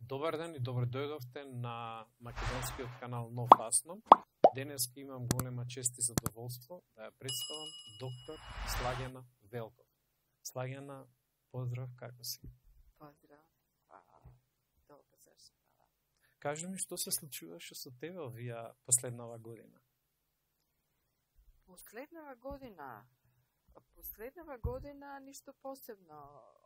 Добар ден и добро дојдовте на македонскиот канал Нов Асном. Денес имам голема чест и задоволство да ја представам доктор Слагена Велков. Слагена, поздрав, како си? Поздрав, добро зашла. Кажи ми што се случуваше со тебе овие последнава година? Последнава година ништо посебно.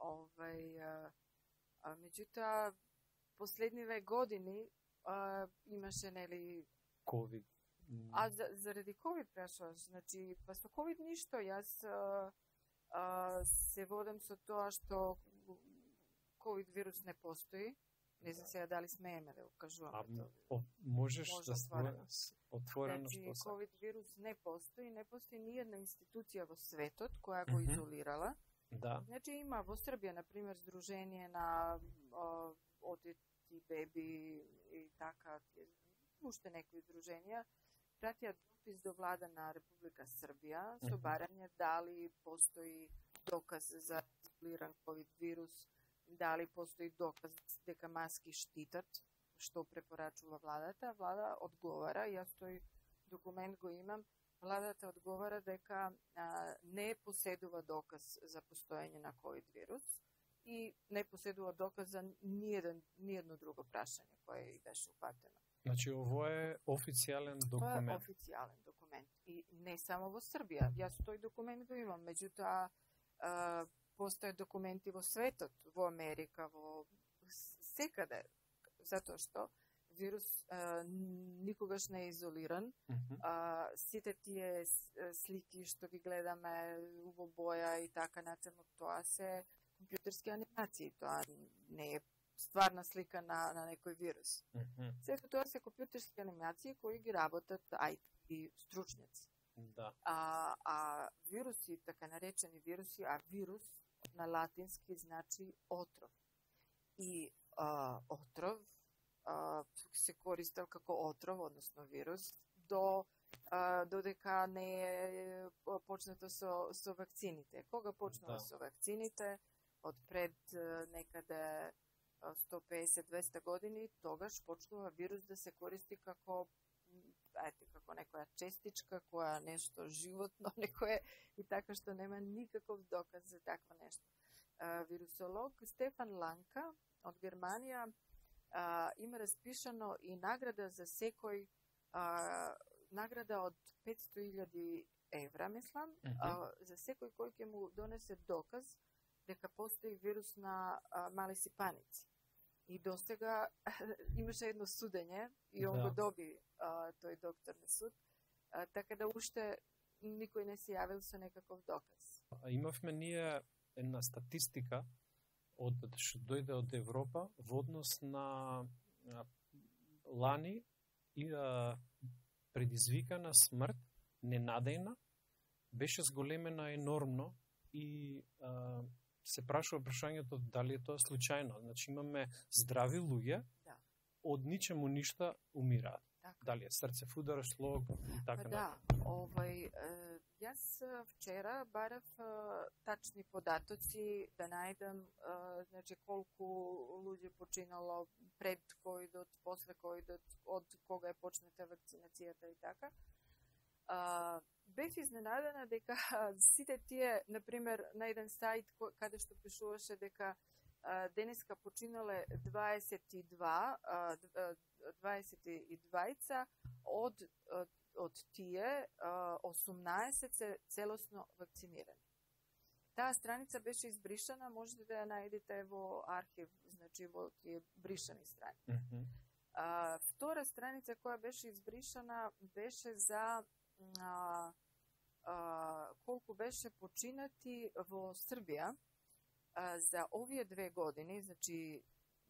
Меѓутоа, последниве години имаше, нели... COVID. Заради COVID прашуваш? Значи, па со COVID ништо. Јас се водам со тоа што COVID вирус не постои. Не знам сега дали смееме да го кажуваме тоа. Можеш да отворено значи, што се. COVID вирус не постои. Не постои ни една институција во светот која го изолирала. Да. Значи, има во Србија, например, Сдружение на одети беби и така, уште некои здруженија, пратија допис до влада на Република Србија со барање дали постои доказ за изолиран COVID вирус, дали постои доказ дека маски штитат, што препорачува владата. Влада одговара, јас тој документ го имам, владата одговара дека не поседува доказ за постоење на COVID вирус и не поседува доказ за ниедно друго прашање кое и беше упатено. Значи, ово е официјален документ. Тоа е официјален документ. И не само во Србија. Јас тој документ го имам. Меѓутоа, постоje документи во светот, во Америка, во секаде. Затоа што вирус никогаш не е изолиран. Сите тие слики што ги гледаме во боја и така натаму, тоа се компјутерски анимации. Тоа не е стварна слика на некој вирус. Сето тоа се компјутерски анимации кои ги работат IT стручњаци. Да. Вируси, така наречени вируси, вирус на латински значи отров. И отров се користел како отров, односно вирус, додека не е почнато со вакцините. Кога почнува со вакцините, од пред некаде 150-200 години, тогаш почнува вирус да се користи како некоја честичка, која нешто животно, некое и така што нема никаков доказ за такво нешто. Вирусолог Стефан Ланка од Германија има распишано и награда за секој, награда од 500.000 евра, мислам, за секој кој ќе му донесе доказ дека постои вирус на мали сипаници. И достега имаше едно судење и он го доби тој доктор на суд, така да уште никој не се јавил со некаков доказ. Имавме ние една статистика што дојде од Европа во однос на лани и предизвикана смрт, ненадејна, беше зголемена енормно и се прашува прашањето дали е тоа случајно. Значи имаме здрави луѓе, од ничему ништа умираат. Дали е срцев удар, слог и така натаму. Јас вчера барав тачни податоци да најдам значи колку луѓе починало пред ковидот, после ковидот, од кога е почната вакцинацијата и така. Бев изненадена дека сите тие, например, на еден сајт каде што пишуваше дека денеска починале 22 од тие 18 се целосно вакцинирани. Таа страница беше избришана, можете да ја најдете во архив, значи во тие бришани страници. Втора страница која беше избришана беше за колку беше починати во Србија за овие 2 години, значи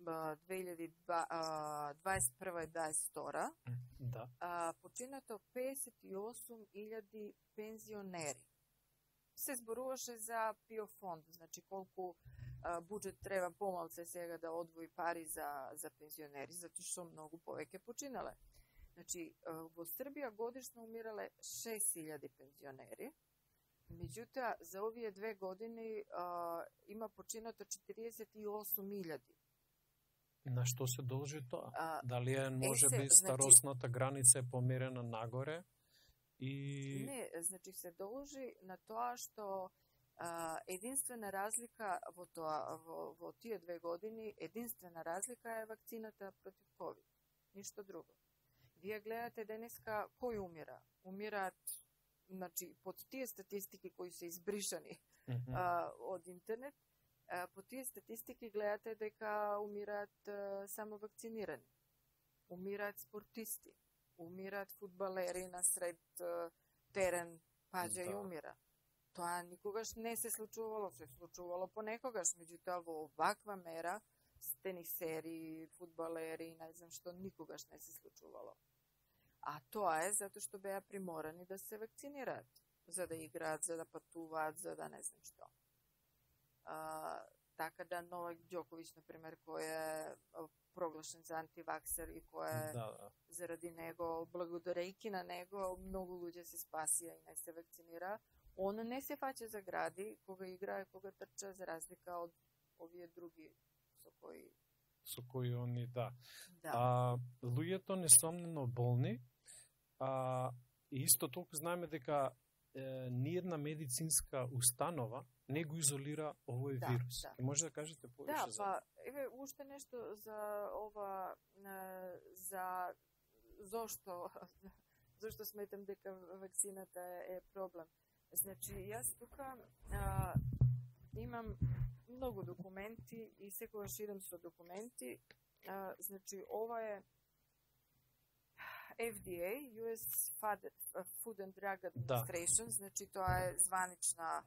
2021 и 2022, починато 58.000 пензионери. Се зборуваше за ПИО фонд, значи колку буџет треба помалце сега да одвои пари за пензионери, затоа што многу повеќе починале. Значи, во Србија годишно умирале 6.000 пензионери, меѓутоа за овие 2 години има починато 48.000. На што се должи тоа? Дали може би старосната граница е померена нагоре? Не, значи се должи на тоа што единствена разлика во тие 2 години, единствена разлика е вакцината против COVID. Ништо друго. Вие гледате денеска кој умира? Умираат, значи, под тие статистики кои се избришани од интернет, по тие статистики гледате дека умираат само вакцинирани. Умираат спортисти, умираат фудбалери на сред терен, паѓа и умира. Тоа никогаш не се случувало понекогаш, меѓутоа во оваква мера тенисери, фудбалери, не знам што, никогаш не се случувало. А тоа е затоа што беа приморани да се вакцинираат, за да играат, за да патуваат, за да не знам што. Така да Новак Ѓоковиќ, например, кој е проглашен за антиваксер и кој е заради него, благодарејќи на него, многу луѓе се спасија и не се вакцинира. Он не се фаќа за гради кога играе, кога трча, за разлика од овие други со кои они, луѓето несомнено болни, и исто толку знаеме дека ниедна медицинска установа не го изолира овој вирус. И може да кажете повеќе за това? Еве уште нешто за ова, за зошто сметам дека вакцината е проблем. Значи, јас тука имам многу документи и секогаш идам со документи. Значи, ова е FDA, US Food and Drug Administration, значи тоа е званична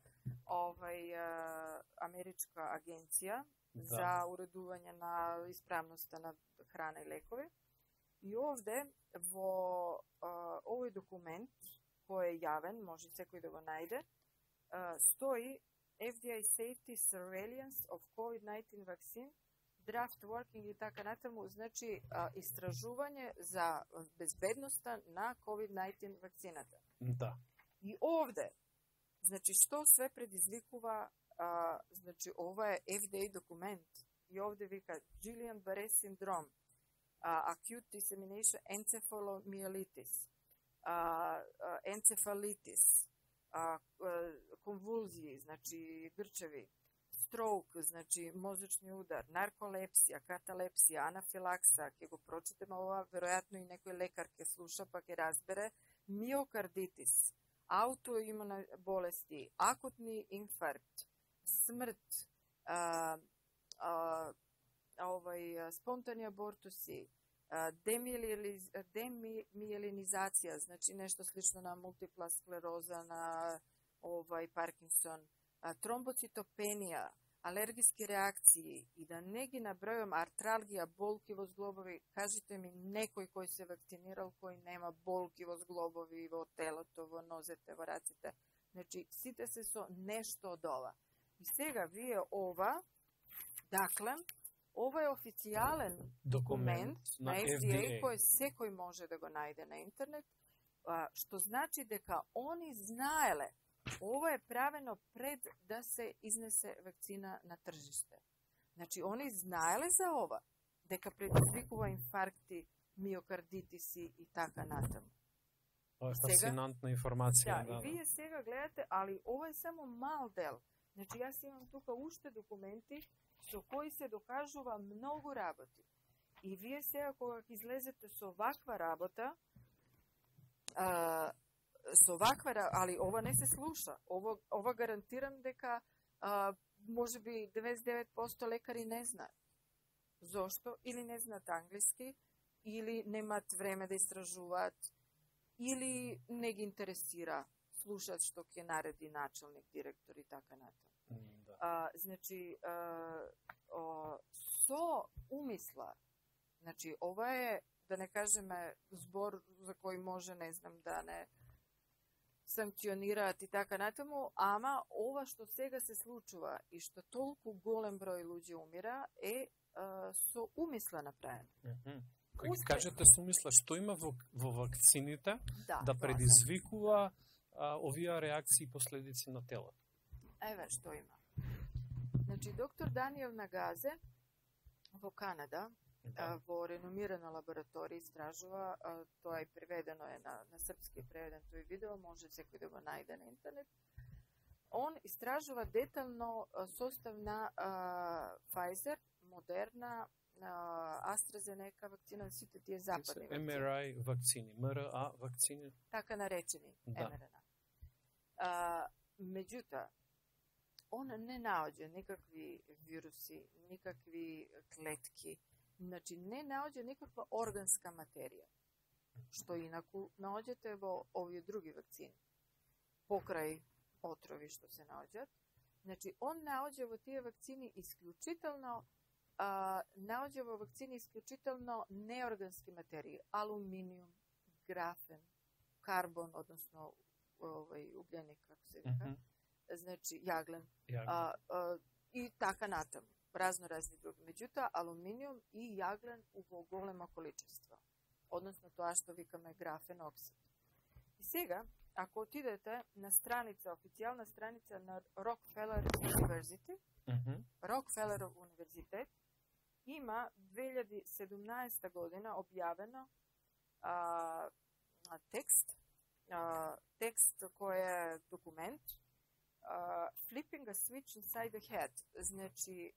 америчка агенција за уредување на исправноста на храна и лекови. И овде во овој документ кој е јавен, може секој да го најде, стои FDA Safety Surveillance of COVID-19 Vaccine, Draft Working и така натаму, значи истражување за безбедноста на COVID-19 вакцината. Да. И овде, значи што све предизвикува, значи ова е FDA документ. И овде вика Guillain-Barré синдром, Acute Dissemination Encephalomyelitis, енцефалитис, конвулзии, значи грчеви, строк, значи мозочни удар, нарколепсија, каталепсија, анафилакса, ќе го прочитаме ова, веројатно и некој лекар ќе слуша па ќе разбере, миокардитис, аутоимуни болести, акутни инфаркт, смрт, спонтани абортуси, демиелинизација, значи нешто слично на мултипла склероза, на Паркинсон, тромбоцитопенија, алергиски реакции и да не ги набројам, артралгија, болки во зглобови. Кажете ми некој кој се вакцинирал, кој нема болки во зглобови, во телото, во нозете, во раците. Значи, сите се со нешто од ова. И сега вие ова, дакле, ова е официјален документ на FDA, кој секој може да го најде на интернет, што значи дека они знаеле, ова е правено пред да се изнесе вакцина на тржиште. Значи, они знаеле за ова, дека предизвикува инфаркти, миокардитиси и така натаму. Ова е фасцинантна информација. Да, и вие сега гледате, али ова е само мал дел. Значи, јас имам тука уште документи со кои се докажува многу работи. И вие сега кога излезете со ваква работа, али ова не се слуша. Ова гарантирам дека може би 99% лекари не знаат. Зошто? Или не знаат англиски, или немаат време да истражуваат, или не ги интересира слушат што ќе нареди началник, директор и така натаму. Значи, со умисла, значи, ова е, да не кажеме, збор за кој може, не знам, да не санкционираат и така натаму, ама ова што сега се случува и што толку голем број луѓе умира е со умисла направено. Кој ги кажете со умисла, што има во вакцините да предизвикува овие реакции и последици на телото? Еве што има. Значи, доктор Даниел Нагазе во Канада во реномирана лабораторија истражува, тоа и преведено е на српски, преведен тој видео, може секој да го најде на интернет. Он истражува детално состав на Pfizer, Moderna, AstraZeneca вакцина, сите тие западни вакцини. mRNA вакцини, МРА вакцини. Така наречени mRNA. Меѓутоа, он не наоѓа никакви вируси, никакви клетки, значи не наоѓа никаква органска материја, што инаку наоѓате во овие други вакцини, покрај отрови што се наоѓат. Значи, он наоѓа во тие вакцини исклучително неоргански материи, алуминиум, графен, карбон, односно углjenik, како се вика, значи јаглен, и така натаму, разни други. Меѓутоа, алуминиум и јаглен во големо количество, односно тоа што викаме графен оксид. И сега, ако отидете на страница, официјална страница на Rockefeller University, Rockefellerов универзитет, има 2017 година објавено текст кој е документ, Flipping a switch inside the head, значи,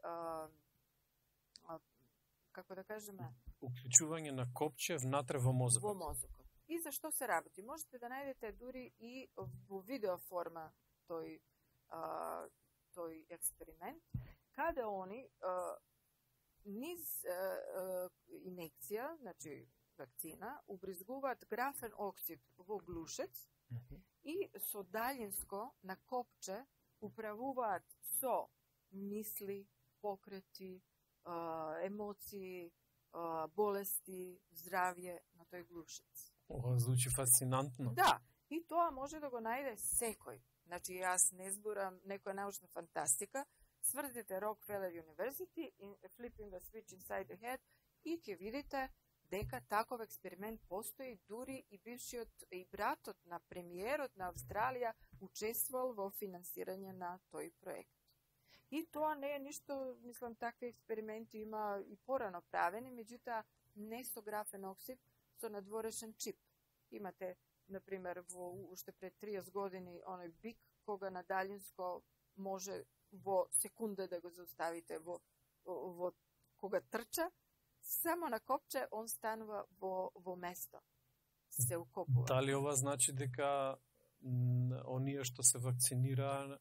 како да кажеме, уклучување на копче внатре во мозокот. Во мозокот. И за што се работи? Можете да најдете дури и во видео форма тој експеримент, каде они низ инекција, значи вакцина, убризгуваат графен оксид во глушец и со далјинско на копче управуваат со мисли, покрети, емоции, болести, здравје на тој глушец. Ова звучи фасцинантно. Да, и тоа може да го најде секој. Значи, јас не зборам некоја научна фантастика. Сврдите Rockefeller University, Flipping a switch inside the head, и ќе видите дека таков експеримент постои, дури и бившиот и братот на премиерот на Австралија учествувал во финансирање на тој проект. И тоа не е ништо, мислам, такви експерименти има и порано правени, меѓутоа не со графен оксид, со надворешен чип. Имате, например, уште пред 30 години, оној бик, кога на далјинско може во секунда да го зауставите кога трча, само на копче он станува во место. Се укопува. Дали ова значи дека оние што се вакцинираа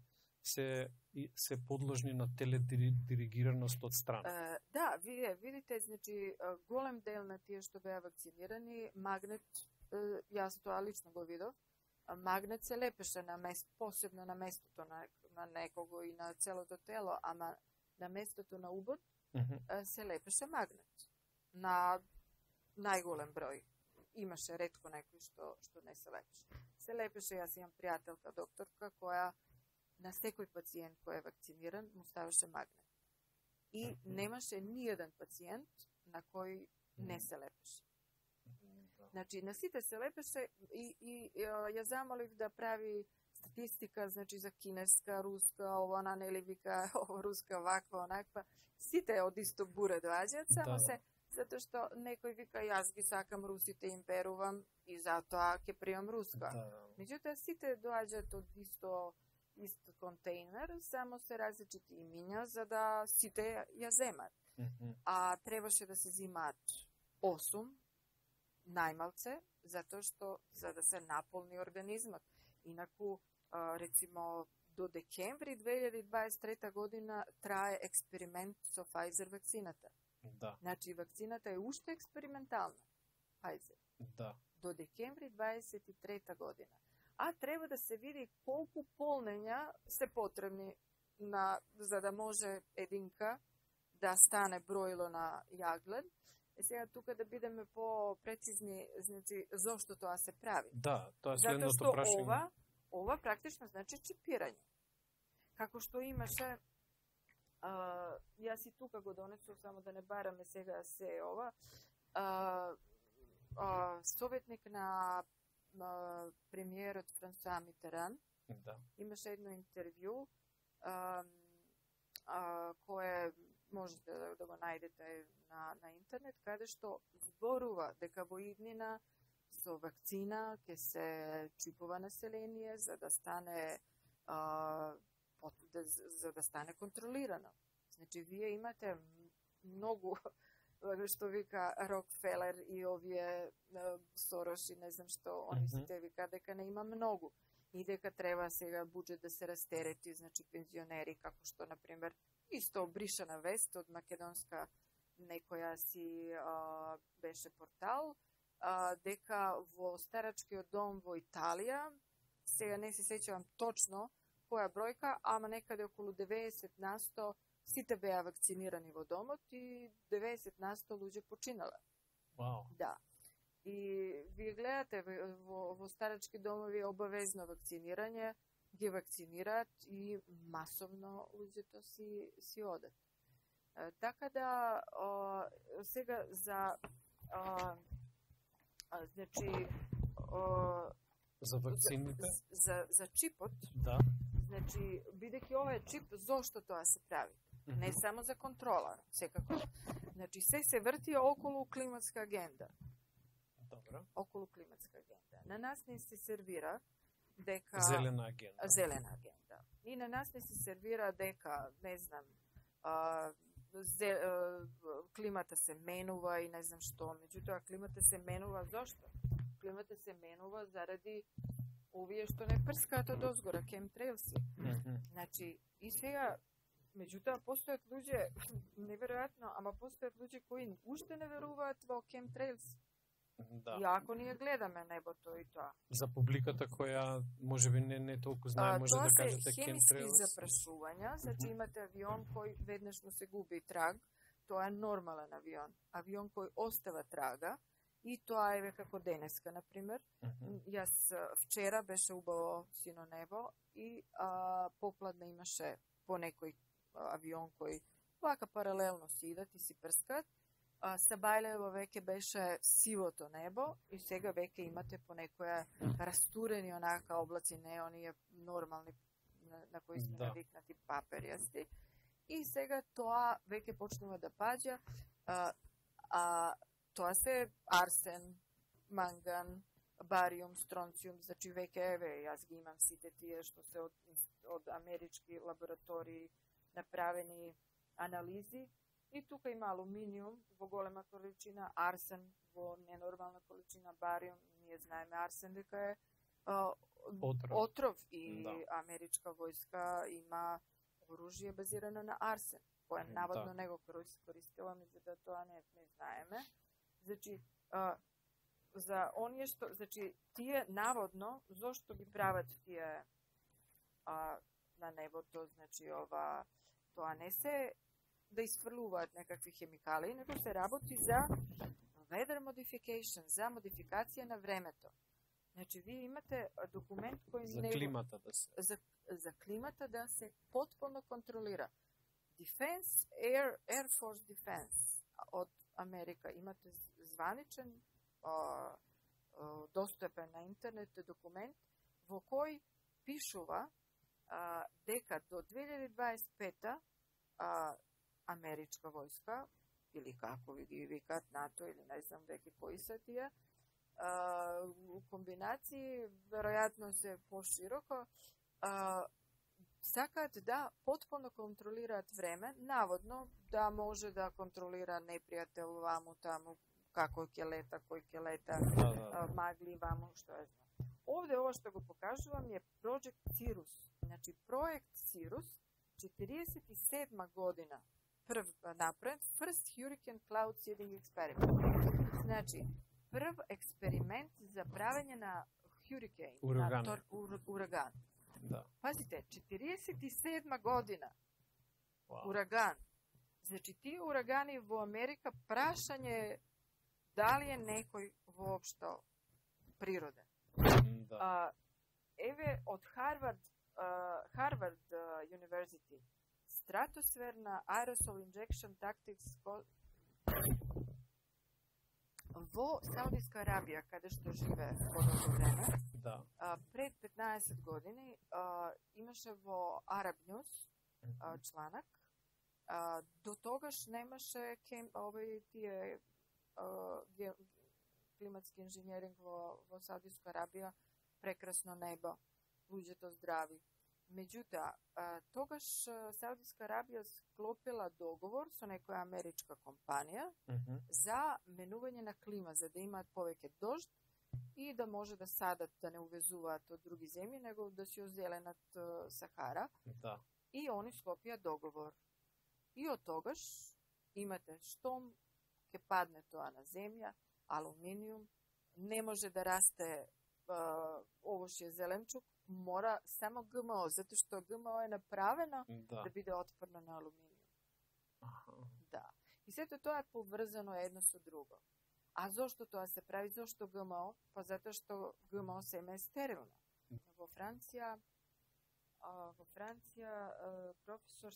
се подложни на теледиригираност од страна? Да, видите, значи голем дел на тие што беа вакцинирани, магнет, јас тоа лично го видов, магнет се лепеше на место, посебно на местото на некого и на целото тело, ама на местото на убот се лепеше магнет. На најголем број. Имаше ретко некој што не се лепеше. Се лепеше, јас имам пријателка докторка која на секој пациент кој е вакциниран му ставаше магнет. И немаше ниеден пациент на кој не се лепеше. Значи, на сите се лепеше и ја замолив да прави статистика, значи, за кинеска, руска, ова нели вика, руска, ваква, онаква. Сите од исто буре доаѓаат, само се затоа што некој вика, јас ги сакам русите, им верувам и затоа ќе пријам руска. Меѓутоа, сите доаѓаат од исто контейнер, само се различити имиња за да сите ја земат. А требаше да се зимаат 8 најмалце, затоа што за да се наполни организмот. Инаку, рецимо, до декември 2023 година трае експеримент со Pfizer вакцината. Да. Значи, вакцината е уште експериментална. Pfizer. Да. До декември 2023 година. А треба да се види колку полнења се потребни за да може единка да стане бројло на јаглен. Сега тука да бидеме по-прецизни, значи, зошто тоа се прави. Да, тоа е следното прашање. Затоа што ова практично значи чипирање. Како што имаше, јас и тука го донесов, само да не бараме сега се ова, советник на премиерот Франсуа Митеран, имаше едно интервју кое можете да го најдете на интернет, каде што зборува дека во иднина со вакцина ќе се чипува население за да стане за да стане контролирано. Значи, вие имате многу, што вика Рокфелер и овие Сорош и не знам што, они сите вика дека не има многу. И дека треба сега буџет да се растерети, значи пензионери, како што, например, исто обришана вест од македонска некоја си беше портал, дека во старачкиот дом во Италија, сега не се сеќавам точно која бројка, ама некаде околу 90% сите беа вакцинирани во домот и 90% луѓе починале. Вау. Да. И вие гледате во старачки домови обавезно вакцинирање, ги вакцинираат и масовно луѓето си одат. Така да сега за значи за вакцините, за чипот. Да. Значи, бидејќи ова е чип, зошто тоа се прави? Не само за контрола, секако. Значи, се врти околу климатска агенда. Добро. Околу климатска агенда. На нас не се сервира дека... Зелена агенда. Зелена агенда. И на нас не се сервира дека, не знам, климата се менува и не знам што. Меѓутоа, климата се менува зошто? Климата се менува заради овие што не прскаат од озгора, chemtrailsi. Значи, и сега, меѓутоа, постојат луѓе, неверојатно, ама постојат луѓе кои уште не веруваат во chemtrails. Да. Иако ние гледаме небото и тоа. За публиката која можеби не толку знае, може да кажете chemtrails. Тоа се хемиски запрашувања, значи имате авион кој веднаш му се губи траг, тоа е нормален авион. Авион кој остава трага, и тоа е како денеска, например. Јас вчера беше убаво сино небо и попладне имаше по некој авион кој вака паралелно си идат и си прскат. Сабајлево веќе беше сивото небо и сега веќе имате по некоја растурени онака облаци, не оние нормални на кои сме навикнати паперјасти. И сега тоа веќе почнува да паѓа, тоа се арсен, манган, бариум, стронциум, значи веќе јас ги имам сите тие што се од амерички лаборатории направени анализи. И тука има алуминиум во голема количина, арсен во ненормална количина, бариум, ние знаеме арсен дека е отров и америчка војска има оружје базирано на арсен, кој наводно не го користила, меѓутоа тоа не знаеме. Значи, за оние што, значи, тие наводно, зошто ги прават тие на небото, значи, тоа не се да изфрлуваат некакви хемикали, него се работи за weather modification, за модификација на времето. Значи, вие имате документ кој за климата да се за климата да се потполно контролира. Defense, Air Force Defense од Америка имате званичен достапен на интернет документ во кој пишува дека до 2025 америчка војска, или како ви ги викаат НАТО, или не знам веќе кои се тие, комбинации, веројатно се пошироко, сакаат да потполно контролираат време, наводно да може да контролира непријател ваму таму, како ќе лета, кој ќе лета, магли ваму, што е знам. Овде ова што го покажувам е Project Cirrus. Значи, проект Cirrus, 47 година, прв напред, First Hurricane Cloud Seeding Experiment. Значи, прв експеримент за правење на хурикейн, на ураган. Да. Пазите, 47 година. Ураган. Значи, тие урагани во Америка, прашање дали е некој воопшто природен. Да. Еве од Harvard University, стратосферна aerosol injection tactics во Саудиска Арабија, каде што живее во тоа време, пред 15 години имаше во Arab News чланак До тогаш немаше тие климатски инженеринг во Саудиска Арабија, прекрасно небо, луѓето здрави. Меѓутоа, тогаш Саудиска Арабија склопила договор со некоја америчка компанија за менување на клима, за да имаат повеќе дожд и да може да садат, да не увезуваат од други земји, него да си озеленат Сахара. Да. И они склопија договор. И од тогаш имате штом ќе падне тоа на земја, алуминиум, не може да расте овошје зеленчук, мора само ГМО, затоа што ГМО е направено да биде отпорно на алуминиум. Да. И сето тоа е поврзано едно со друго. А зошто тоа се прави? Зошто ГМО? Па затоа што ГМО семе е стерилно. Во Франција професор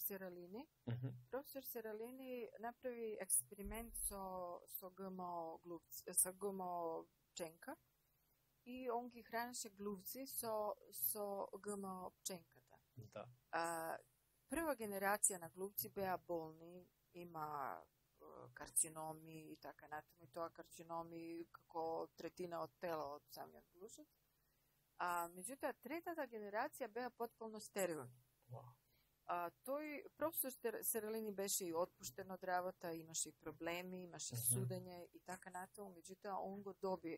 Сералини направи експеримент со ГМО глувци, со ГМО пченка и он ги хранеше глувци со ГМО пченката. Да. Прва генерација на глувци беа болни, има карциноми и така натаму, и тоа карциноми како третина од тело од самиот глушец. Меѓутоа, третата генерација беа потполно стерилни. Тој професор Сералини беше и отпуштен од работа, имаше и проблеми, имаше судење и така натаму, меѓутоа он го доби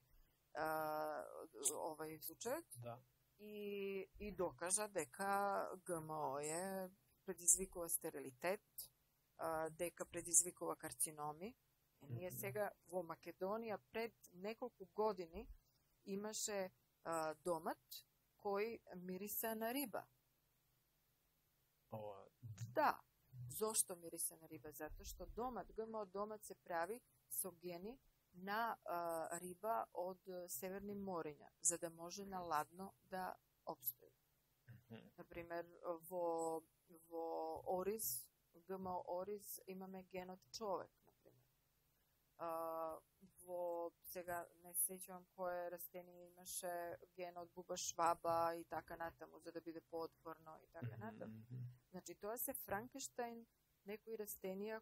овај случајот и докажа дека ГМО предизвикува стерилитет, дека предизвикува карциноми. Ние сега во Македонија пред неколку години имаше домат кој мириса на риба. Да. Зошто мириса на риба? Затоа што ГМО домат се прави со гени на риба од северни мориња, за да може на ладно да обстои. Например, во ориз, ГМО ориз имаме генот човек, например. Сега не сеќавам кое растение имаше ген од буба шваба и така натаму, за да биде поотпорно и така натаму. Значи, тоа се Франкенштајн, некои растенија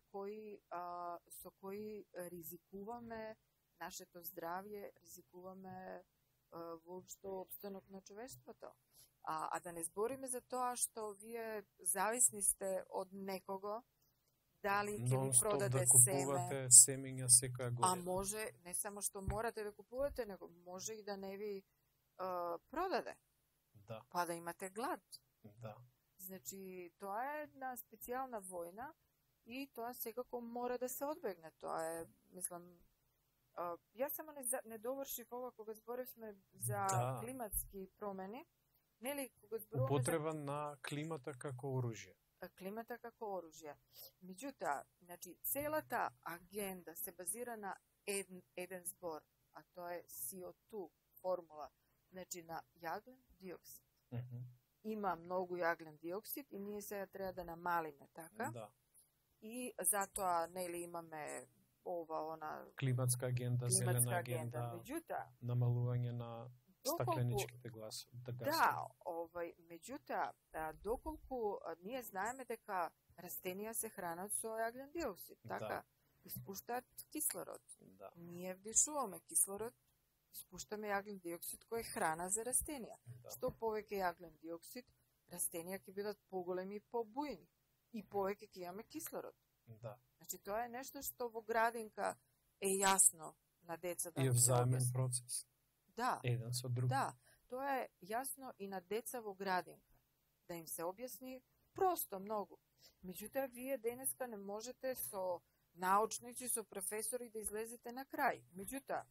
со кои ризикуваме нашето здравје, ризикуваме воопшто опстанок на човештвото. А да не збориме за тоа што вие зависни сте од некого, дали ќе ви продаде семе. Купувате семења секоја година. А може, не само што морате да купувате, него може и да не ви продаде. Да. Па да имате глад. Да. Значи, тоа е една специјална војна и тоа секако мора да се одбегне. Тоа е, мислам, јас само не довршив ова кога зборивме за климатски промени. Нели, кога зборуваме употреба на климата како оружје. Климата како оружје. Меѓутоа, значи, целата агенда се базира на еден збор, а тоа е CO2 формула, значи на јаглен диоксид. Има многу јаглен диоксид и ние сега треба да намалиме, така? Да. И затоа, нели, имаме она климатска агенда, зелена агенда, меѓутоа, намалување на стакленичките гаси. Да, меѓутоа, доколку ние знаеме дека растенија се хранат со јаглен диоксид, така? Испуштаат кислород. Да. Ние вдишуваме кислород, испуштаме јаглен диоксид кој е храна за растенија. Да. Што повеќе јаглен диоксид, растенија ќе бидат поголеми и побујни и повеќе ќе имаме кислород. Да. Значи, тоа е нешто што во градинка е јасно на деца да и взаимен процес. Да. Еден со друг. Да, тоа е јасно и на деца во градинка. Да им се објасни просто многу. Меѓутоа, вие денеска не можете со научници, со професори да излезете на крај. Меѓутоа,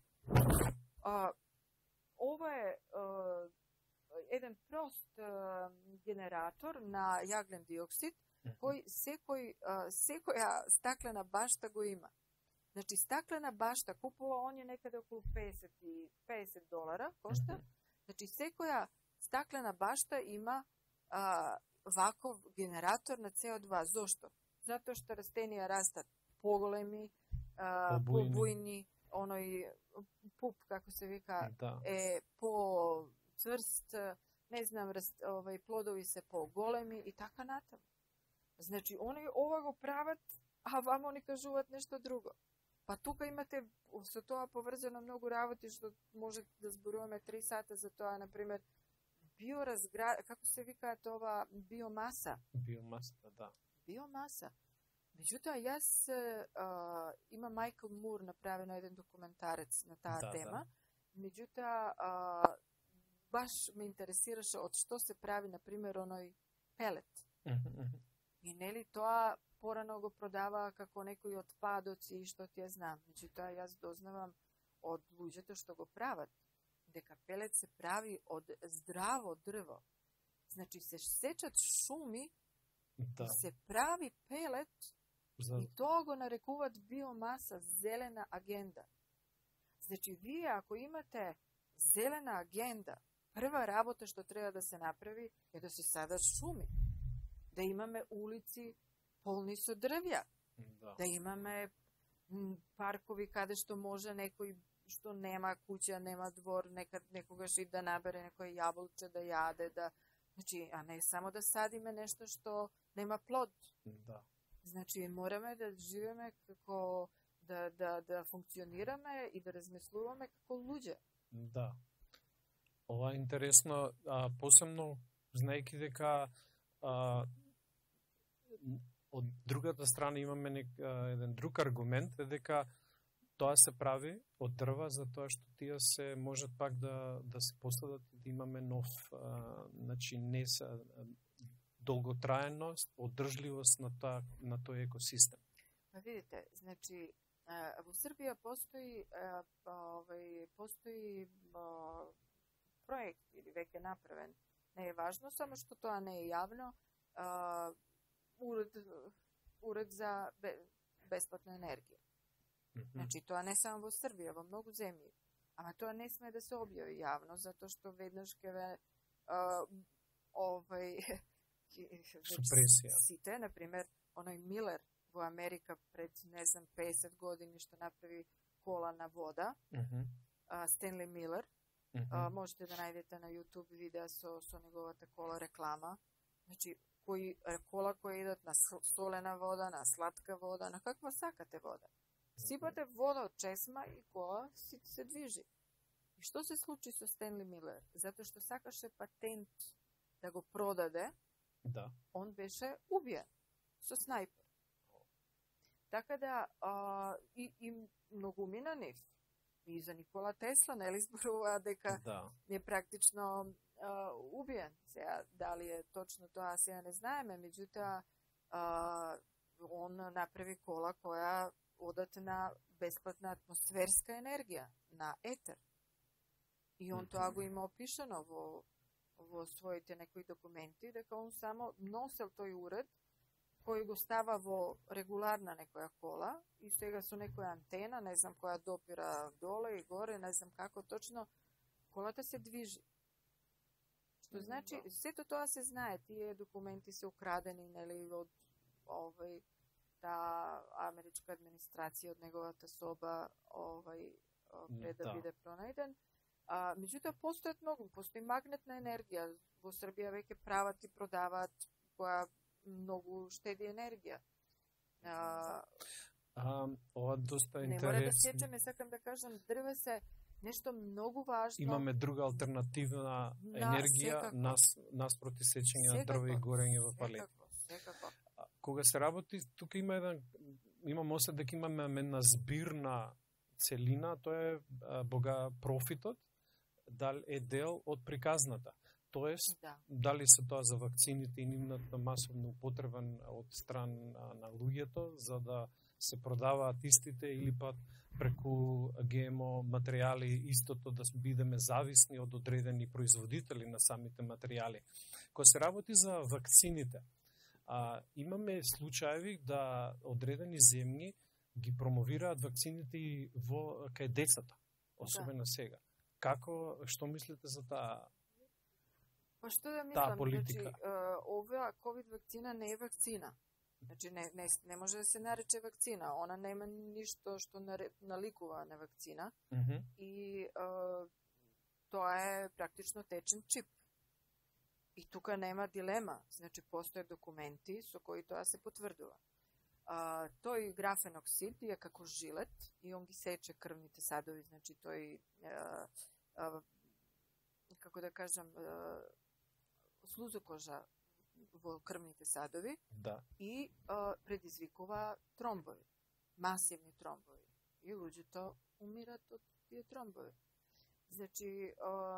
ова е еден прост генератор на јаглен диоксид, кој секоја стаклена башта го има. Значи, стаклена башта купува онje некаде околу $50 кошта. Значи, секоја стаклена башта има ваков генератор на CO2. Зошто? Затоа што растенија растат поголеми, побујни, оној пуп, како се вика, е по-цврст, не знам, плодови се по-големи и така натаму. Значи, они ова го прават, а вам они кажуваат нешто друго. Па тука имате со тоа поврзано многу работи, што може да зборуваме 3 сата за тоа, например, како се вика тоа, биомаса. Биомаса, да. Биомаса. Меѓутоа, јас има Майкл Мур направено еден документарец на таа тема. Меѓутоа, баш ме интересираше од што се прави, например, оној пелет. И нели тоа порано го продава како некои отпадоци и што ти ја знам. Меѓутоа, јас дознавам од луѓето што го прават, дека пелет се прави од здраво дрво. Значи, се сечат шуми, и се прави пелет, и тоа го нарекуваат биомаса, зелена агенда. Значи, вие ако имате зелена агенда, прва работа што треба да се направи е да се садат шуми. Да имаме улици полни со дрвја. Да имаме паркови каде што може некој што нема куќа, нема двор, некогаш и да набере некој јаболче да јаде, значи, а не само да садиме нешто што нема плод. Да. Значи, мораме да живееме како да функционираме и да размислуваме како луѓе. Да. Ова е интересно, посебно знаејќи дека од другата страна имаме еден друг аргумент, е дека тоа се прави од дрва затоа што тие се можат пак да се посадат и да имаме нов, значи не долготрајност, одржливост на тој екосистем. Видите, значи во Србија постои проект или веќе направен. Не е важно, само што тоа не е јавно. Уред за бесплатна енергија. Значи, тоа не само во Србија, во многу земји. Ама тоа не сме да се објави јавно, затоа што веднаш ќе сите, например, оној Милер во Америка пред, не знам, 50 години што направи кола на вода, Стенли Милер, можете да најдете на YouTube видеа со неговата кола реклама. Значи, кола кои идат на солена вода, на сладка вода, на каква сакате вода. Сипате вода од чесма и кола се движи. И што се случи со Стенли Милер? Затоа што сакаше патент да го продаде, он беше убиен со снајпер. Така да, и многумина нив, и за Никола Тесла, нели зборува дека е практично убиен. Сега, дали е точно тоа, сега не знаеме, меѓутоа, он направи кола која одат на бесплатна атмосферска енергија, на етер. И он тоа го има опишано во своите некои документи, дека он само носел тој уред, кој го става во регуларна некоја кола и сега со некоја антена, не знам која допира доле и горе, не знам како точно, колата се движи. Што значи, сето тоа се знае, тие документи се украдени, нели, од таа америчка администрација, од неговата соба, пред да биде пронајден. Меѓутоа, постојат многу, постои магнетна енергија. Во Србија веќе прават и продаваат која многу штеди енергија. Ова доста интересно. Не мора да сечеме, сакам да кажам, дрвесе нешто многу важно. Имаме друга алтернативна енергија наспроти сечење на дрва и горење во палет. Секако. Кога се работи, тука имам осет дека имаме една збирна целина, тоа е профитот, дали е дел од приказната. Тоест, дали се тоа за вакцините и нивната масовна употреба од стран на луѓето, за да се продаваат истите, или пак преку ГМО материјали истото, да бидеме зависни од одредени производители на самите материјали. Кога се работи за вакцините, имаме случаеви да одредени земји ги промовираат вакцините и кај децата, особено сега. Што мислите за таа? Па што да мислам, значи, оваа COVID вакцина не е вакцина. Значи, не може да се нарече вакцина. Она нема ништо што наликува на вакцина. И тоа е практично течен чип. I тука нема дилема. Значи, постоje документи со кои тоа се потврдува. Тој графен оксид е како жилет и он ги сече крвните садови. Значи, тој, како да кажам, слузокожа во крвните садови и предизвикува тромбови, масивни тромбови. И луѓето умират од тие тромбови. Значи,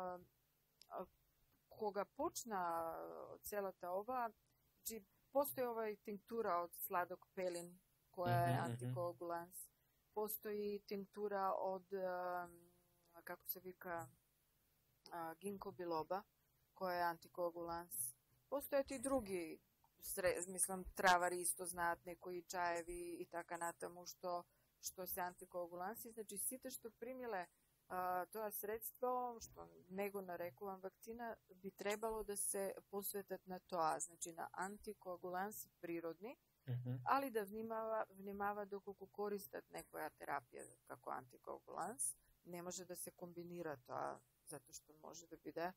кога почна целата ова, значи, постои овај тинктура од сладок пелин, која е антикоагуланс. Постои тинктура од, како се вика, гинко билоба, која е антикоагуланс. Постојат и други, мислам, travaри исто знаат, некои чаеви и така натаму, што се антикоагуланси. Значи, сите што примиле тоа средство, што не го нарекувам вакцина, би требало да се посветат на тоа, значи на антикоагуланси природни, али да внимава доколку користат некоја терапија како антикоагуланс. Не може да се комбинира тоа, затоа што може да биде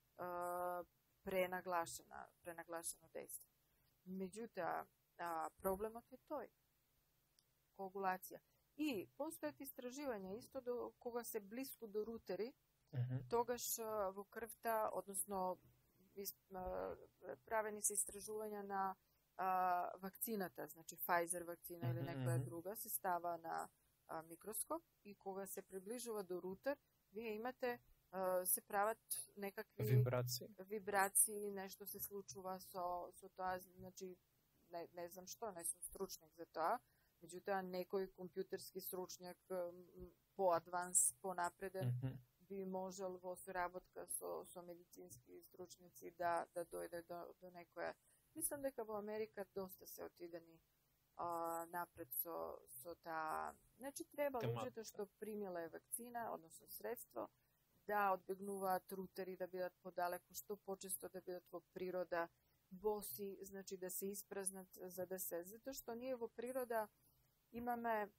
пренаглашено дејство. Меѓутоа, проблемот е тој. Коагулација. И постојат истраживања, исто кога се блиску до рутери, тогаш во крвта, односно правени се истражувања на вакцината, значи Pfizer вакцина или некоја друга, се става на микроскоп и кога се приближува до рутер, вие имате, се прават некакви вибрации, нешто се случува со тоа, значи не знам што, не сум стручник за тоа. Меѓутоа, некој компјутерски стручњак по-адванс, по-напреден, би можел во соработка со медицински стручњаци да дојде до некоја. Мислам дека во Америка доста се отидени напред со таа. Значи, треба луѓето што примиле вакцина, односно средство, да одбегнуваат рутери, да бидат подалеку, што почесто да бидат во природа, боси, значи да се испразнат, затоа што ние во природа имаме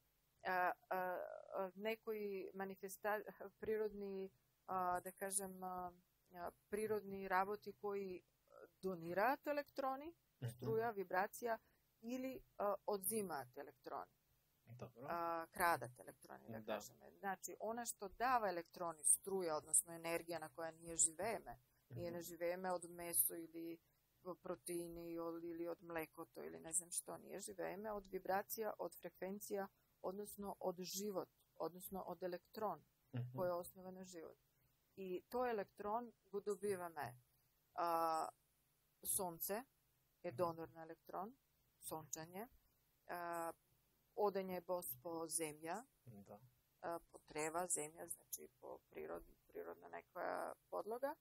некои природни, да кажем, природни работи кои донираат електрони, струја, вибрација, или одзимаат електрони. Крадат електрони, да кажеме. Значи, она што дава електрони, струја, односно енергија на која ние живееме, ние не живееме од месо или протеини или од млекото или не знам што, ние живееме од вибрација, од фреквенција, односно од живот, односно од електрон, кој е основа на живот. И тој електрон го добиваме. Сонце е донор на електрон, сончање, одење по земја, по трева, земја, значи по природна некоја подлога,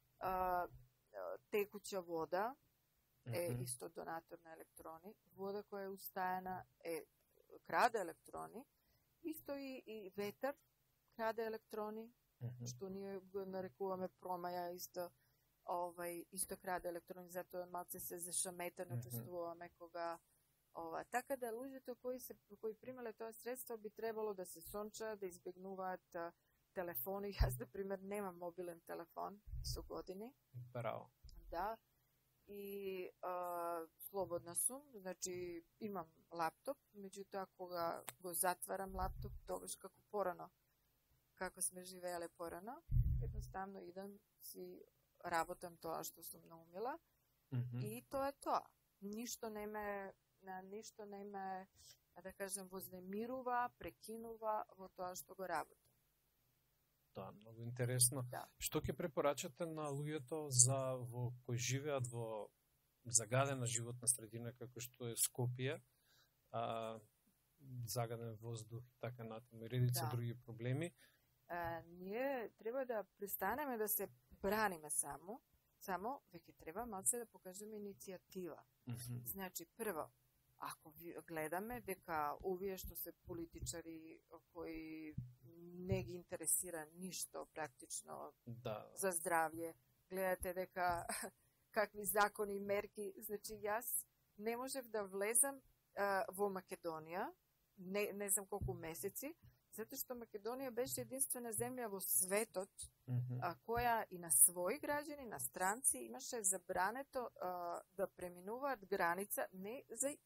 текуча вода е исто донатор на електрони, вода која е устајана краде електрони, исто и ветер краде електрони, што ние го нарекуваме промаја, исто краде електрони, затоа малце се зашаметено чувствуваме кога така да луѓето кои примале тоа средство би требало да се сончаат, да избегнуваат телефони. Јас, за пример, немам мобилен телефон со години. Браво. Да. И слободна сум, значи имам лаптоп, меѓутоа кога го затварам лаптоп, тогаш како порано, како сме живееле порано, едноставно идам си работам тоа што сум наумила и тоа е тоа. Ништо не ме, да кажем, вознемирува, прекинува во тоа што го работам. Да, многу интересно. Да. Што ќе препорачате на луѓето кои живеат во загадена животна средина како што е Скопје, загаден воздух и така натаму и редица други проблеми? Ние треба да престанеме да се браниме само веќе треба малце да покажеме иницијатива. Значи, прво, ако гледаме дека овие што се политичари кои не ги интересира ништо практично за здравје, гледате дека какви закони и мерки, значи јас не можев да влезам во Македонија, не знам колку месеци, Zato što Makedonija беше jedinstvena zemlja во светот, која и на своји граѓани, на странци, имаше забрането да преминуваат граница не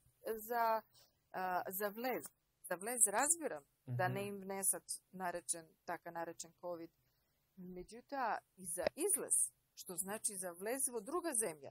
за влез. За влез разбирам, да не им внесат така наречен COVID. Меѓутоа, и за излез, што значи за влез во друга земја.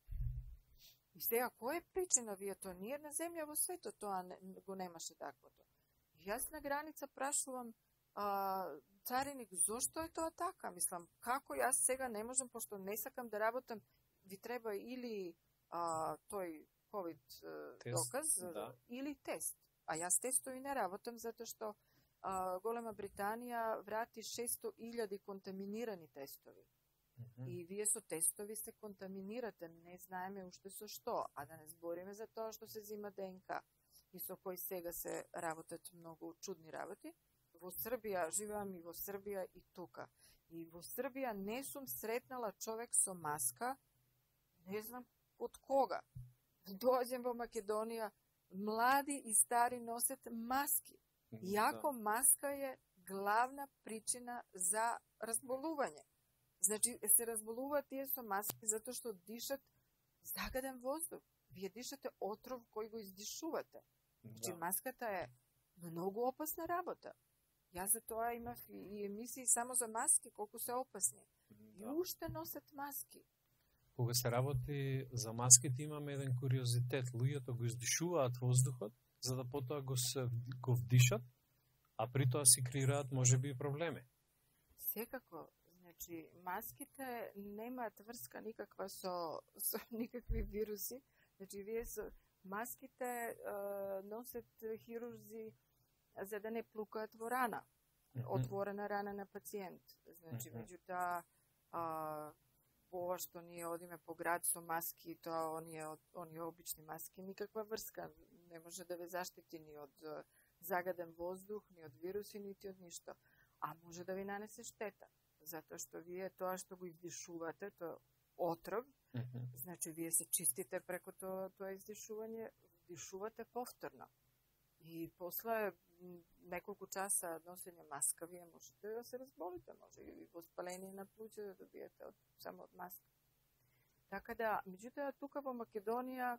И сега, која е причина вие тоа? Ниједна земја во светот тоа го немаше таквото. Јас на граница прашувам цариник, зошто е тоа така? Мислам, како јас сега не можам, пошто не сакам да работам, ви треба или тој COVID доказ, или тест. А јас тестови не работам, затоа што Голема Британија врати 600.000 контаминирани тестови. И вие со тестови се контаминирате, не знаеме уште со што, а да не збориме за тоа што се зима ДНК и со кој сега се работат многу чудни работи. Во Србија, живеам и во Србија и тука. И во Србија не сум сретнала човек со маска, не знам од кога. Доаѓам во Македонија, млади и стари носат маски. Иако маска е главна причина за разболување. Значи, се разболуваат тие со маски затоа што дишат загаден воздух. Вие дишате отров кој го издишувате. Значи, маската е многу опасна работа. Јас за тоа имав и емисии само за маски, колку се опасни. И уште носат маски. Кога се работи за маските, имаме еден куриозитет. Луѓето го издишуваат воздухот, за да потоа го вдишат, а при тоа си креираат можеби проблеми. Секако. Значи, маските немаат врска никаква со никакви вируси. Значи, вие со маските носат хирурзи за да не плукаат во рана. Отворена рана на пациент. Значи, меѓутоа, ова што ние одиме по град со маски, тоа оние обични маски, никаква врска. Не може да ве заштити ни од загаден воздух, ни од вируси, нити од ништо. А може да ви нанесе штета. Затоа што вие тоа што го издишувате, тоа отров, значи вие се чистите преку тоа издишување, вдишувате повторно. И после неколку часа носење маска, вие можете да се разболите, може и воспаление на плуќа да добиете само од маска. Така да, меѓутоа, тука во Македонија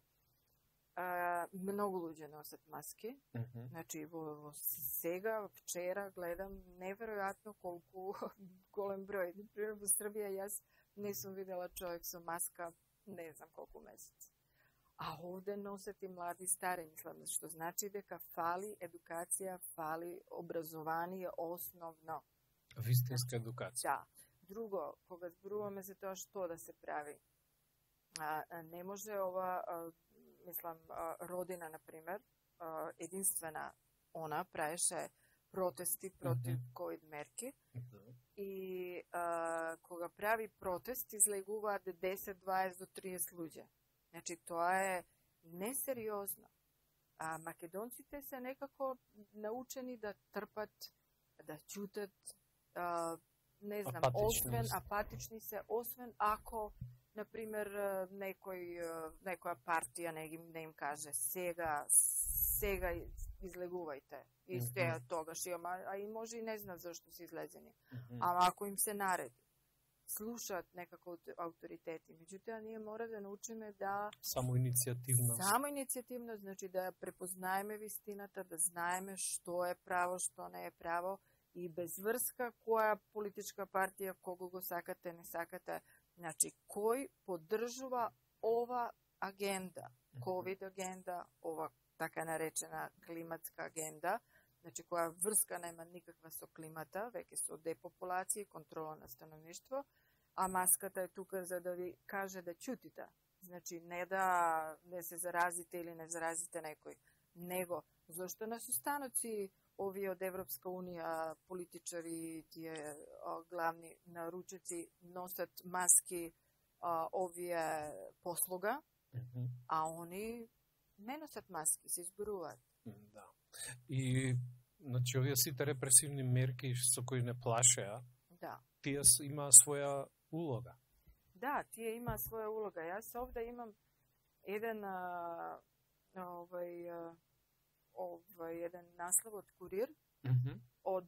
многу луѓе носат маски. Значи, во сега, вчера, гледам неверојатно колку голем број. Например, во Србија јас не сум видела човек со маска не знам колку месеци. А овде носат и млади и стари, мислам, што значи дека фали едукација, фали образование основно. Вистинска едукација. Да. Друго, кога зборуваме за тоа што да се прави, не може ова, мислам, Родина, например, единствена она правеше протести против COVID мерки и кога прави протест излегуваат 10, 20 до 30 луѓе. Значи, тоа е несериозно. А македонците се некако научени да трпат, да ќутат, не знам, апатични се, освен ако, например, некоја партија не им каже сега излегувајте. И сте тогаш, а и може и не знаат зашто се излезени. Ама ако им се нареди, слушаат некако авторитети. Меѓутоа, ние мора да научиме да... Само иницијативно, значи да препознаеме вистината, да знаеме што е право, што не е право и без врска која политичка партија, кого го сакате, не сакате. Значи, кој поддржува ова агенда, COVID агенда, ова така наречена климатска агенда, значи која врска нема никаква со климата, веќе со депопулација и контрола на становништво, а маската е тука за да ви каже да ќутите. Значи, не да не се заразите или не заразите некој, него зашто на состаноци овие од Европска унија политичари, тие главни наручници носат маски овие послуга, а они не носат маски, се изборуваат. Да. И значи овие сите репресивни мерки со кои не плашеа, тие има своја улога. Да, тие има своја улога. Јас овде имам еден еден наслов од Курир, od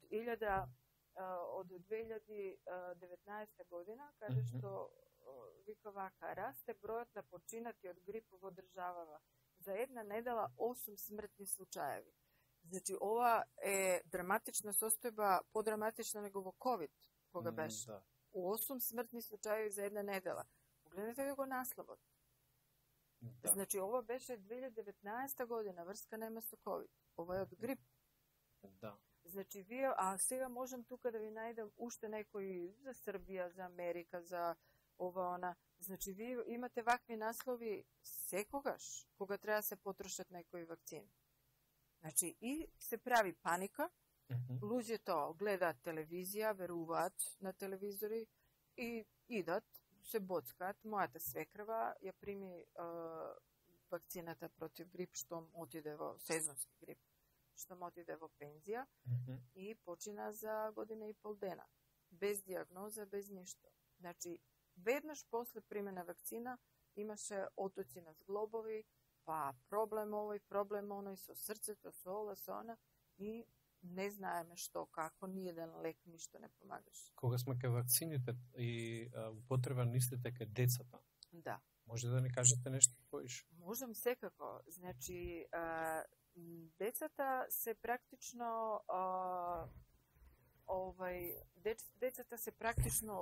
2019. godina, kada što викавака расте бројот на починати од грип во државава. За една недела 8 смртни случаеви. Значи, ова е драматична состојба, подраматична него во ковид, кога беше. Да. 8 смртни случаеви за една недела. Погледнете го насловот. Да. Значи, ова беше 2019 година, врска нема со ковид. Ова е од грип. Да. Значи, вие, а сега можем тука да ви најдем уште некои за Србија, за Америка, за ова, она. Значи, вие имате вакви наслови секогаш, кога треба да се потрошат некои вакцини. Значи, и се прави паника, луѓето гледаат телевизија, веруваат на телевизори и идат, се боцкаат. Мојата свекрва ја прими вакцината против грип, штом отиде во сезонски грип, штом отиде во пензија и почина за година и пол дена. Без диагноза, без ништо. Значи, веднаш после примена вакцина имаше отоци на зглобови, па проблем овој, проблем оној, со срцето, со ова, со она, и не знаеме што, како, ниеден лек ништо не помагаше. Кога сме кај вакцините и употреба на истите кај децата, да. Може да ни кажете нешто поише? Можам секако. Значи, децата се практично децата се практично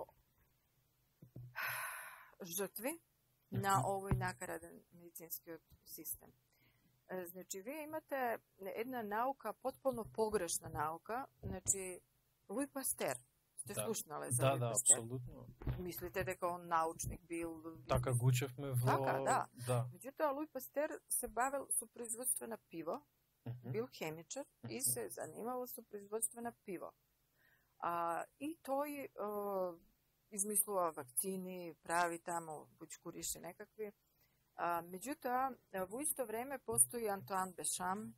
жртви на овој накараден медицинскиот систем. Значи, вие имате една наука, потполно погрешна наука, значи, Луи Пастер. Сте слушнале за Луи Пастер? Да, апсолутно. Мислите дека он научник бил? Така го учевме во... Така, да. Меѓутоа, Луи Пастер се бавил со производство на пиво, бил хемичар и се занимавал со производство на пиво. И тој измислува вакцини, прави тамо бучкуриши некакви. Меѓутоа, во исто време постои Антуан Бешам,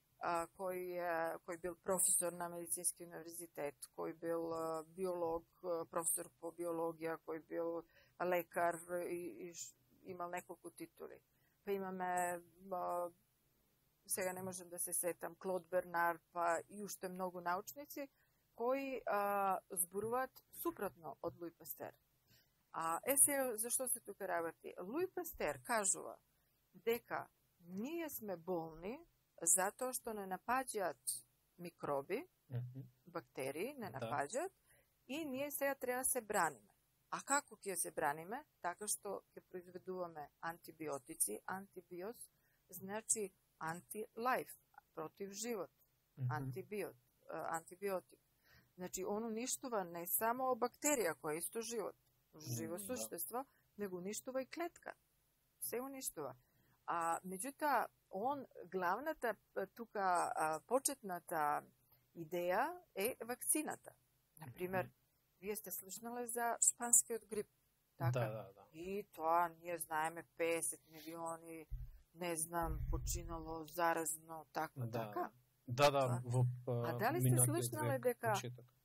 кој бил професор на медицински универзитет, кој бил биолог, професор по биологија, кој бил лекар и имал неколку титули. Па имаме, сега не можем да се сетам, Клод Бернар, па и уште многу научници, кои зборуваат супротно од Луи Пастер. Се, зашто се тука работи? Луи Пастер кажува дека ние сме болни затоа што не напаѓаат микроби, бактерии, не напаѓаат, и ние сега треба да се браниме. А како ќе се браниме? Така што ќе произведуваме антибиотици, антибиос, значи анти-лайф, против живот, антибиотик. Значи, он уништува не само бактерија, која е исто живот, живо суштество, него уништува и клетка. Се уништува. Меѓутоа, он, главната, тука, почетната идеја е вакцината. Например, вие сте слушнале за шпанскиот грип. Така? Да. И тоа, ние знаеме, 50 милиони, не знам, починало заразно, така. Да, а дали сте слушнале дека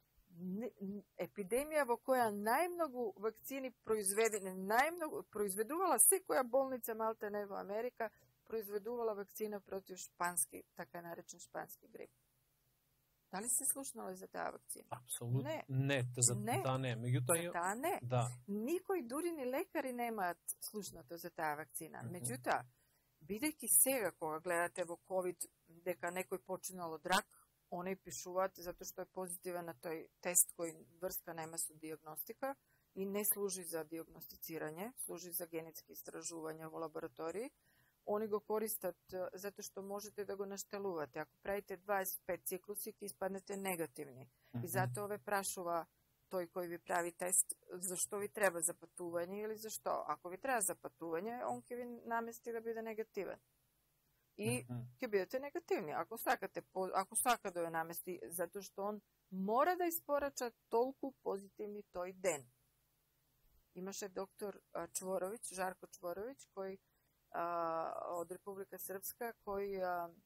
епидемија во која најмногу вакцини произведувала секоја болница малте не во Америка, произведувала вакцина против шпански, така наречен шпански грип. Дали сте слушнале за таа вакцина? Апсолутно. Не. Меѓутоа не. Да. Никој, дури ни лекари немаат слушнато за таа вакцина. Меѓутоа, бидејќи сега кога гледате во ковид дека некој починал од рак, они пишуваат затоа што е позитивен на тој тест кој врска нема со диагностика и не служи за диагностицирање, служи за генетски истражувања во лаборатории. Они го користат затоа што можете да го наштелувате. Ако правите 25 циклуси, ќе испаднете негативни. И затоа ве прашува тој кој ви прави тест, зашто ви треба за патување или зашто. Ако ви треба за патување, он ќе ви намести да биде негативен. И ќе бидете негативни. Ако сака да ја намести, затоа што он мора да испорача толку позитивни тој ден. Имаше доктор Чворовиќ, Жарко Чворовиќ, кој од Република Српска, кој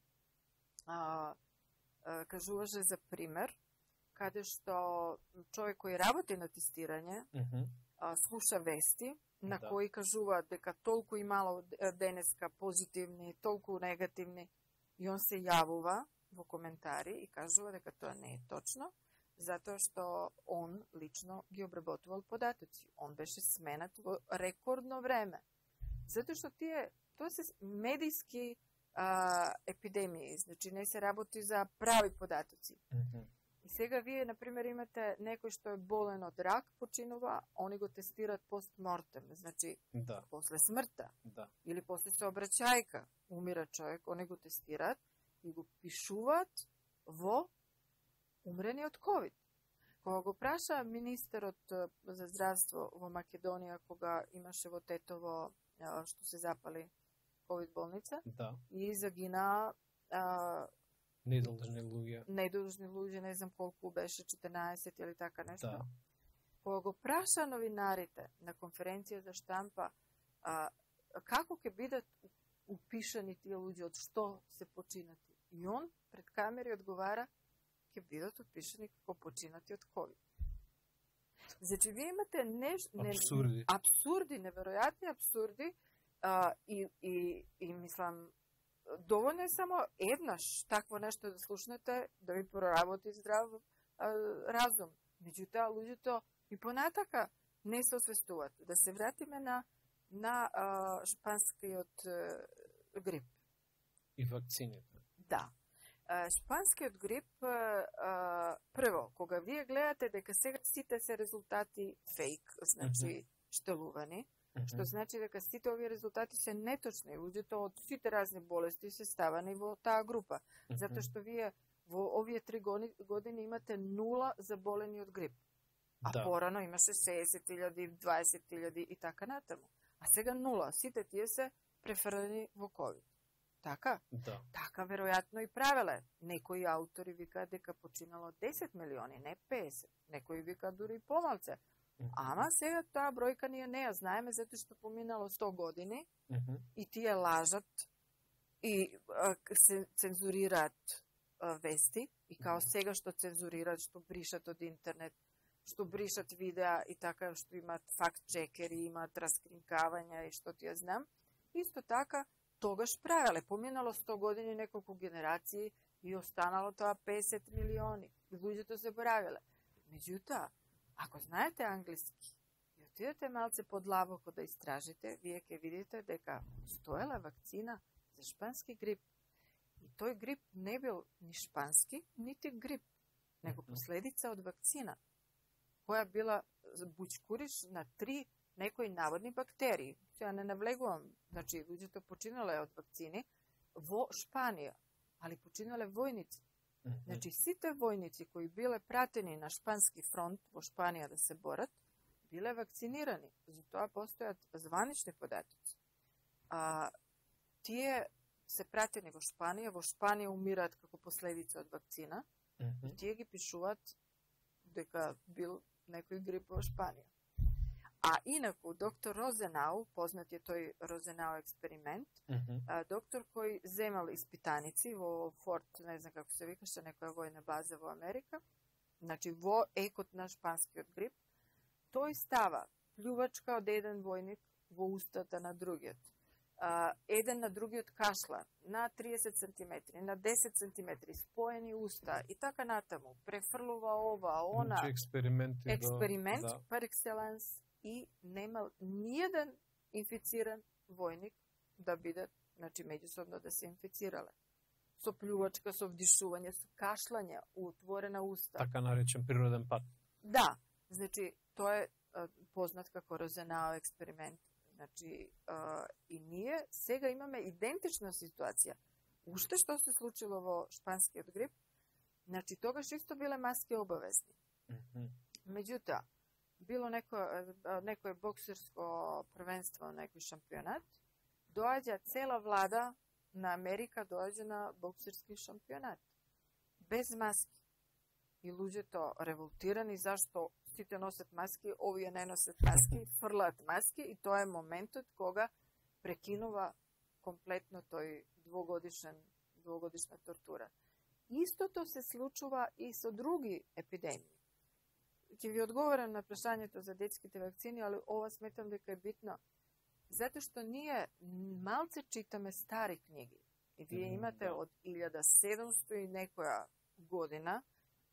кажуваше за пример, каде што човек кој работи на тестирање, слуша вести, на кои кажуваат дека толку и мало денеска позитивни, толку негативни, I on se javува во коментари и кажува дека тоа не е точно, затоа што он лично ги обработувал податоци. Он беше сменат во рекордно време. Затоа што тоа се медиски епидемии, значи не се работи за прави податоци. И сега вие, например, имате некој што е болен од рак, починува, они го тестираат постмортем, значи после смртта, или после сообраќајка, умира човек, они го тестираат и го пишуваат во умрени од ковид. Кога го праша министерот за здравство во Македонија, кога имаше во Тетово што се запали ковид болница, и загина недолжни луѓе, не знам колку беше, 14 или така нешто. Кога го праша новинарите на конференција за шtampa, како ќе бидат упишани тие луѓе, од што се починати? И он пред камери одговара, ќе бидат упишани како починати од ковид. Значи, вие имате абсурди, неверојатни абсурди, и мислам, доволно е само еднаш такво нешто да слушнете, да ви проработи здрав разум. Меѓутоа, луѓето и понатака не се освестуваат. Да се вратиме на шпанскиот грип. И вакцините. Да. Шпанскиот грип, прво, кога вие гледате дека сега сите се резултати фейк, значи штелувани, што значи дека сите овие резултати се неточни. Луѓето од сите разни болести се ставани во таа група. Затоа што вие во овие 3 години имате 0 заболени од грип. А порано имаше 60.000, 20.000 и така натаму. А сега 0. Сите тие се префрлени во ковид. Така? Така веројатно и правеле. Некои аутори викаат дека починало 10 милиони, не 50. Некои викаат дури и помалце. Ама сега таа бројка ние не ја знаеме, затоа што поминало 100 години и тие лажат и се цензурираат вести и као сега што цензурираат, што бришат од интернет, што бришат видеа и така, што имаат факт-чекери, имаат раскринкавања и што ти ја знам. Исто така, тогаш правеле. Поминало 100 години, неколку генерации и останало тоа 50 милиони. И луѓето заборавиле. Меѓутоа, ако знаете англиски и отидете малце подлабоко да истражите, вие ќе видите дека стоела вакцина за шпански грип. И тој грип не бил ни шпански, нити грип, него последица од вакцина, која била бучкуриш на 3 некои наводни бактерии. Сега не навлегувам, значи луѓето починале од вакцини во Шпанија, али починале војници. Значи, сите војници кои биле пратени на шпански фронт во Шпанија да се борат, биле вакцинирани. Затоа постојат званични податоци. Тие се пратени во Шпанија умираат како последица од вакцина, и тие ги пишуваат дека бил некој грип во Шпанија. А инаку, доктор Розенау, познат е тој Розенау експеримент, доктор кој земал испитаници во Форт, не знам како се викаше, некоја војна база во Америка, значи во екот на шпанскиот грип, тој става плювачка од еден војник во устата на другиот. Еден на другиот кашла на 30 см, на 10 см, споени уста и така натаму. Префрлува ова, она. Експеримент пар екселенс. И нема ниједен инфициран војник да бидат, значи меѓусобно да се инфицирале. Со плювачка, со вдишување, со кашлање, отворена уста. Така наречен природен пат. Да, значи тоа е познат како Розенау експеримент. Значи, и ние сега имаме идентична ситуација. Уште што се случило во шпанскиот грип, значи тогаш исто биле маски обавезни. Меѓутоа, било некое боксерско првенство, некој шампионат, доаѓа цела влада на Америка, доаѓа на боксерски шампионат. Без маски. И луѓето револтирани, зашто сите носат маски, овие не носат маски, фрлаат маски, и тоа е моментот кога прекинува комплетно тој двогодишна тортура. Истото се случува и со други епидемии. Ќе ви одговорам на прашањето за детските вакцини, али ова сметам дека е битно, затоа што ние малце читаме стари книги. И вие имате од 1700 и некоја година,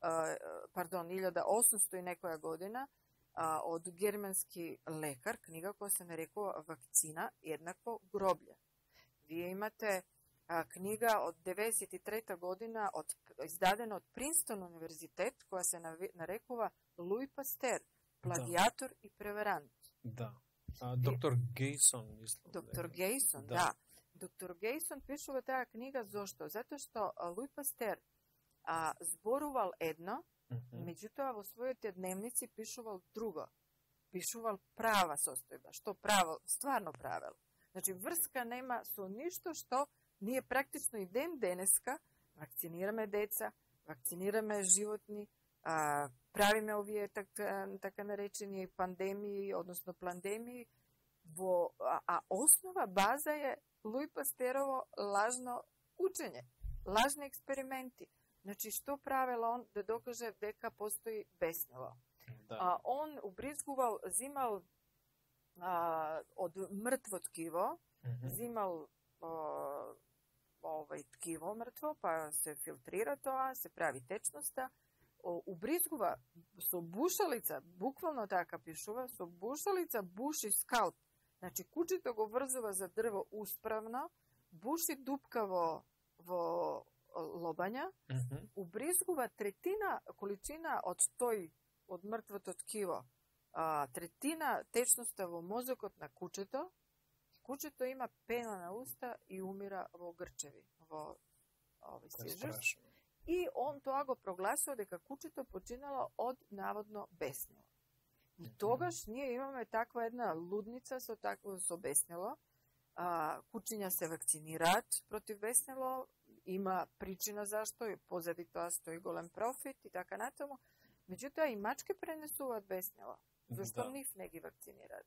1800 и некоја година, од германски лекар, книга која се нарекува Вакцина еднакво гроблје. Вие имате книга од 93 година, издадена од Принстон универзитет, која се нарекува Луи Пастер, плагиатор и преверант. Да. Доктор Гейсон, мислам. Доктор Гейсон, да. Доктор Гейсон пишува таа книга зошто? Затоа што Луи Пастер зборувал едно, меѓутоа во своите дневници пишувал друго. Пишувал права состојба, што правил, стварно правил. Значи, врска нема со ништо што ние практично и ден денеска вакцинираме деца, вакцинираме животни, правиме овие така наречени пандемии, односно пландемии, а основа база е Луи Пастерово лажно учење, лажни експерименти. Значи, што правил он да докаже дека постои беснево? Да. Он убризгувал, зимал од мртво ткиво, зимал ткиво мртво, па се филтрира тоа, се прави течноста, убризгува со бушалица, буквално така пишува, со бушалица буши скалп. Значи, кучето го врзува за дрво усправно, буши дупка во лобања, убризгува третина количина од мртвото ткиво, третина течноста во мозокот на кучето. Кучето има пена на уста и умира во грчеви, во сижест. И он тоа го прогласува дека кучето починало од наводно беснело. И тогаш ние имаме таква една лудница со беснело. Кучиња се вакцинираат против беснело, има причина зашто, и позади тоа стои голем профит и така натаму. Меѓутоа и мачки пренесуваат беснело. Зашто нив не ги вакцинираат?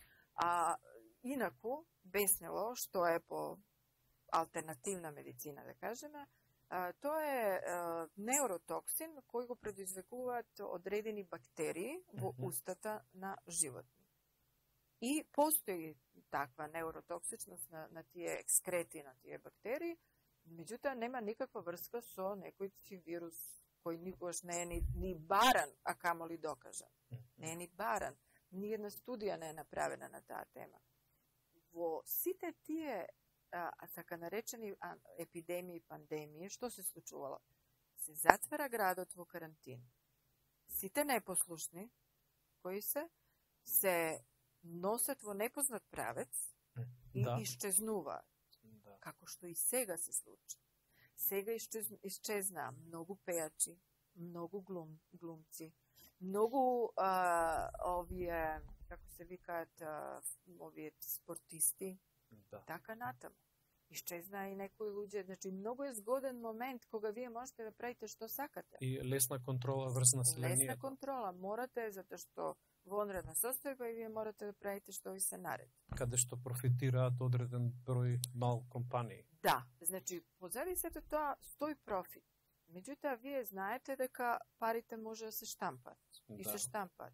Инаку, беснело, што е по алтернативна медицина, да кажеме, тоа е неуротоксин кој го предизвикуваат одредени бактерии во устата на животни. И постои таква неуротоксичност на тие екскрети, на тие бактерии, меѓутоа нема никаква врска со некој вирус кој никогаш не е ни баран, а камоли докажан. Не е ни баран. Ни една студија не е направена на таа тема. Во сите тие така наречени епидемии и пандемии, што се случувало? Се затвара градот во карантин. Сите непослушни, кои се носат во непознат правец и исчезнуваат. Како што и сега се случи. Сега исчезнаа многу пејачи, многу глумци, многу овие, како се викаат, овие спортисти, така натаму. Исчезнаа и некои луѓе, значи многу е згоден момент кога вие можете да правите што сакате. И лесна контрола врз населението. Лесна контрола, морате, затоа што во онредна состојба и вие морате да правите што ви се нареди. Каде што профитираат одреден број мал компании. Да, значи, позади сето тоа стои профит. Меѓутоа, вие знаете дека парите може да се штампат. И се штампат.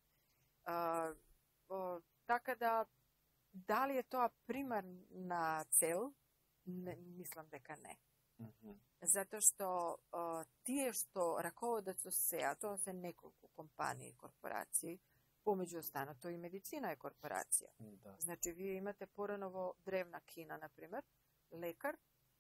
Така да, дали е тоа примарна цел? Мислам дека не. Затоа што тие што раководат со сеа, тоа се неколку компании и корпорации, помеѓу останато и медицина е корпорација. Значи, вие имате порано во древна Кина, например, лекар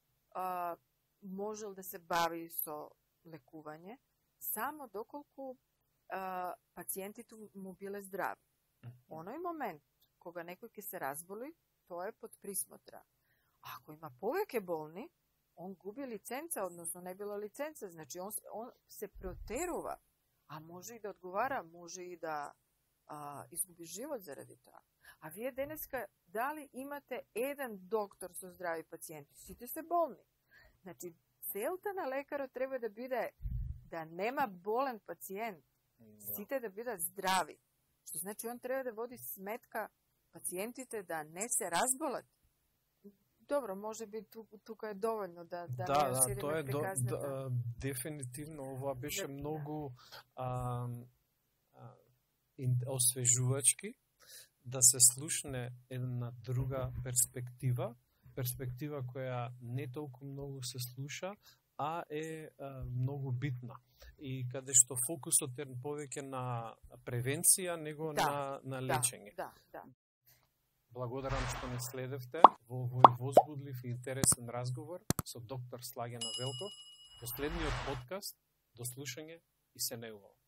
можел да се бави со лекување само доколку пациентите му биле здрави. Оној момент кога некој ќе се разболи, тоа е под присмотра. Ако има повеќе болни, он губи лиценца, односно не било лиценца, значи он се протерува, а може и да одговара, може и да изгуби живот заради тоа. А вие денеска дали имате еден доктор со здрави пациенти? Сите се болни. Значи, целта на лекарот треба да биде да нема болен пациент, сите да бидат здрави. Што значи, он треба да води сметка пациентите да не се разболат. Добро, може би тука е доволно да не шириме приказната. Дефинитивно, ова беше многу освежувачки, да се слушне една друга перспектива перспектива која не толку многу се слуша, а е многу битна. И каде што фокусот е повеќе на превенција, него на лечење. Да. Благодарам што не следевте во овој возбудлив и интересен разговор со доктор Слагена Велков. Последниот подкаст, до слушање и се неубаво.